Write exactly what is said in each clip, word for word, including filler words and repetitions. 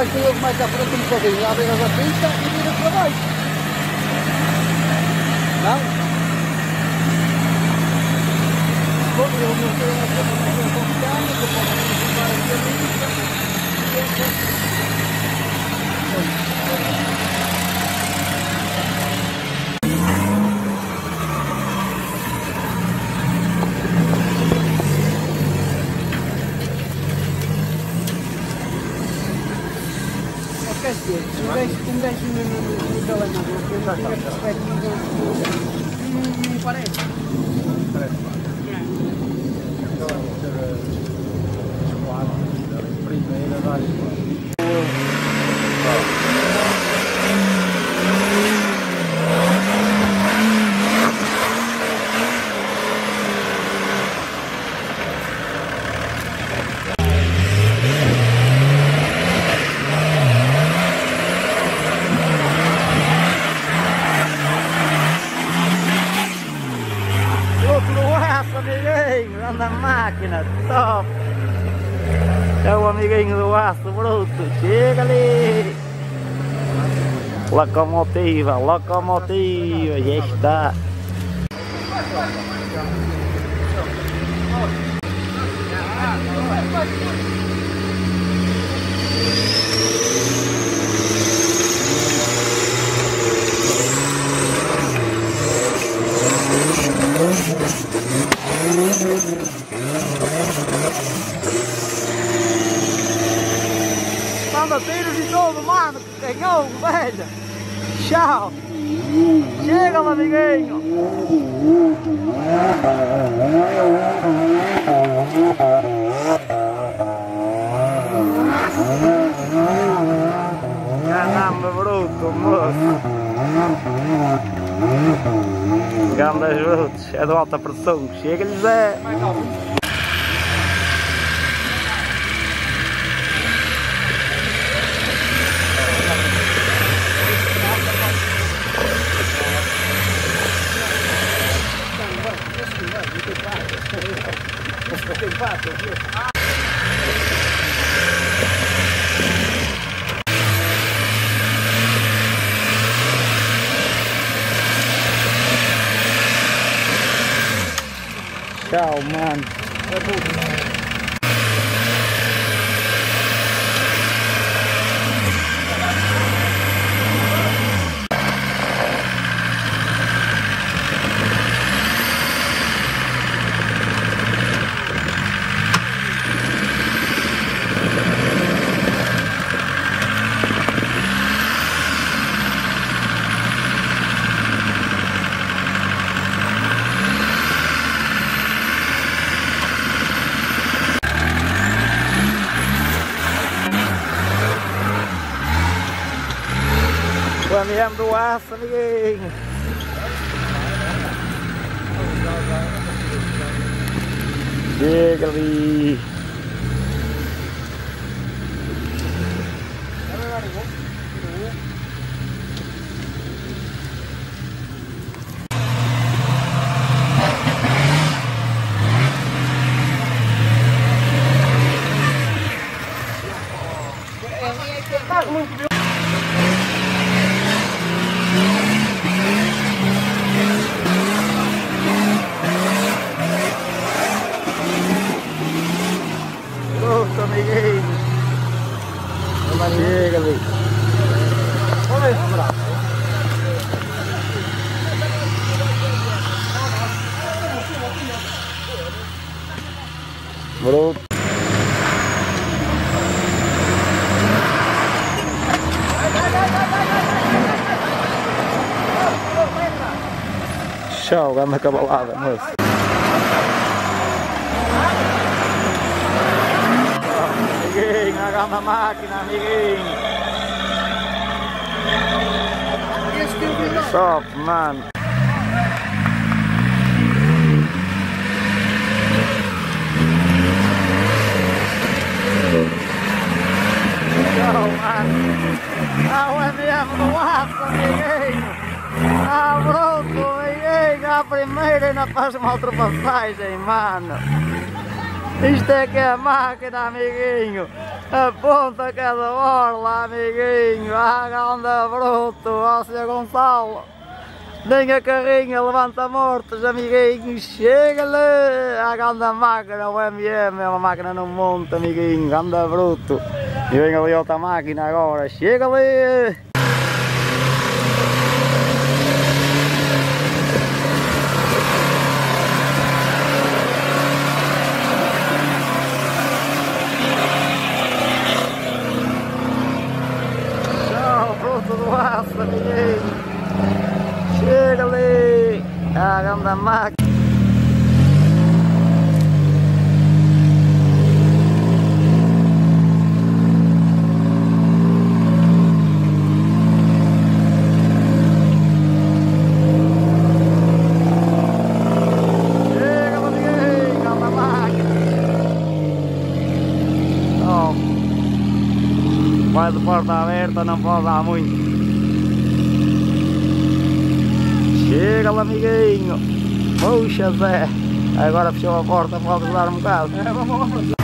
baixo, eu mais à frente um bocadinho, à beira da pista e vira para baixo. Não? Bom, eu não sei a frente de um confiança, que eu posso filmar aqui a pista. Quer dizer, se um gajo no telemóvel, que eu não tenho perspectiva, não parece. Parece. Primeira, vai. Amiguinho, anda a máquina, top! É o amiguinho do aço bruto, chega ali! Locomotiva, locomotiva, já está! Manda tiros de todo, mano, que ganhou, velho! Tchau! Chega, meu amiguinho! Caramba, bruto, moço! Grandes brutos, é de alta pressão, chega-lhes é! Tchau, mano. O M M do aço, amiguinho. Chega ali. Faz muito. Pronto, amiguinho. Chega ali. Olha esse braço. Pronto. Tchau, gama cabalada, moço. Amiguinho, agarra a máquina, amiguinho. Top, mano. Tchau, mano. Ah, o M M do aço, amiguinho. Ah, pronto, amiguinho. A primeira e na próxima ultrapassagem, mano. Isto é que é a máquina, amiguinho. Aponta cada borla, amiguinho. Ah, anda bruto, ó senhor Gonçalo. Nem a carrinha levanta mortos, amiguinho. Chega-lhe. Ah, anda máquina, o M M é uma máquina no monte, amiguinho. Anda bruto. E vem ali outra máquina agora. Chega-lhe. Do aço, amiguinho. Chega ali. A grande máquina. Chega, amiguinho. Grande máquina. Oh. Vai de porta aberta, não pode dar muito. Chega lá, amiguinho. Puxa, Zé. Agora fechou a porta, pode dar um bocado. É, vamos, vamos.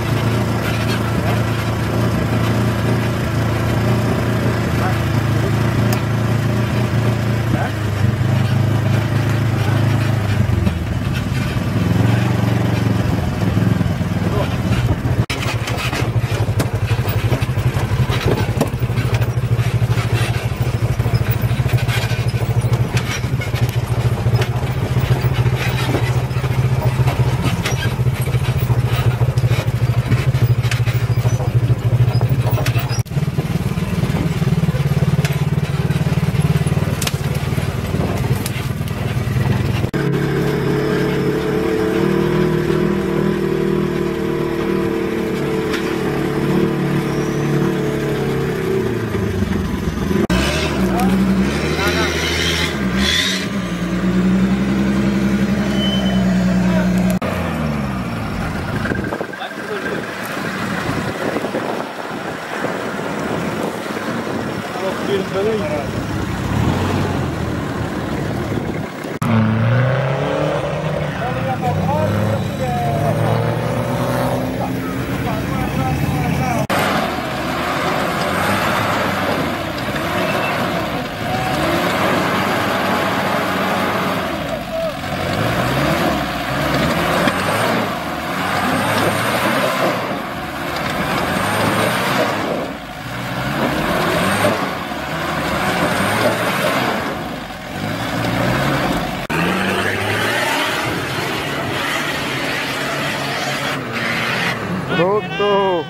Bruto!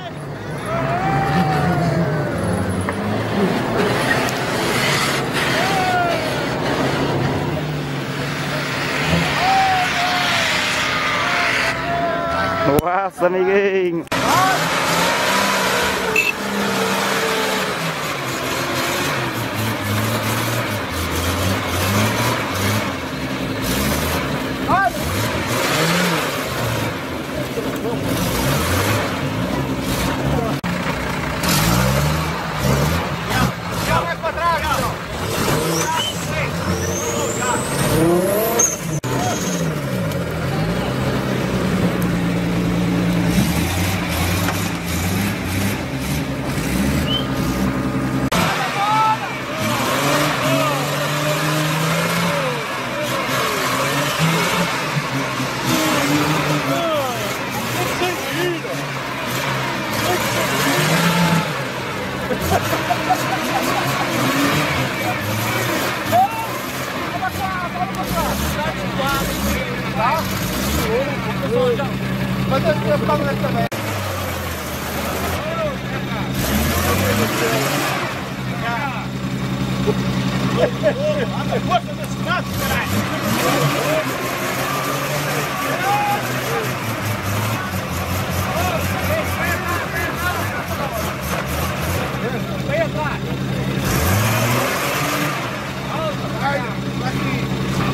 Nossa, amiguinho!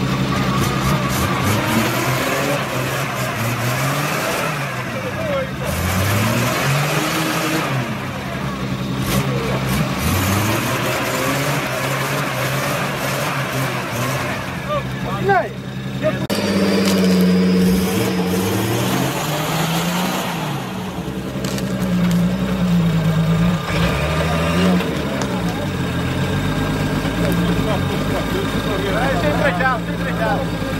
Oi. fechado, tudo fechado.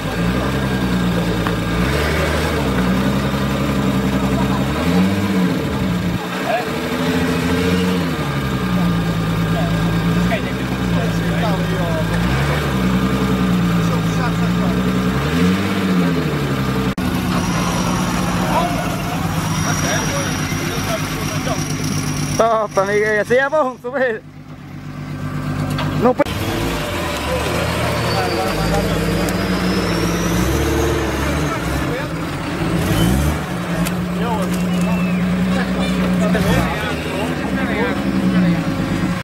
Top, amiga, assim é bom subir.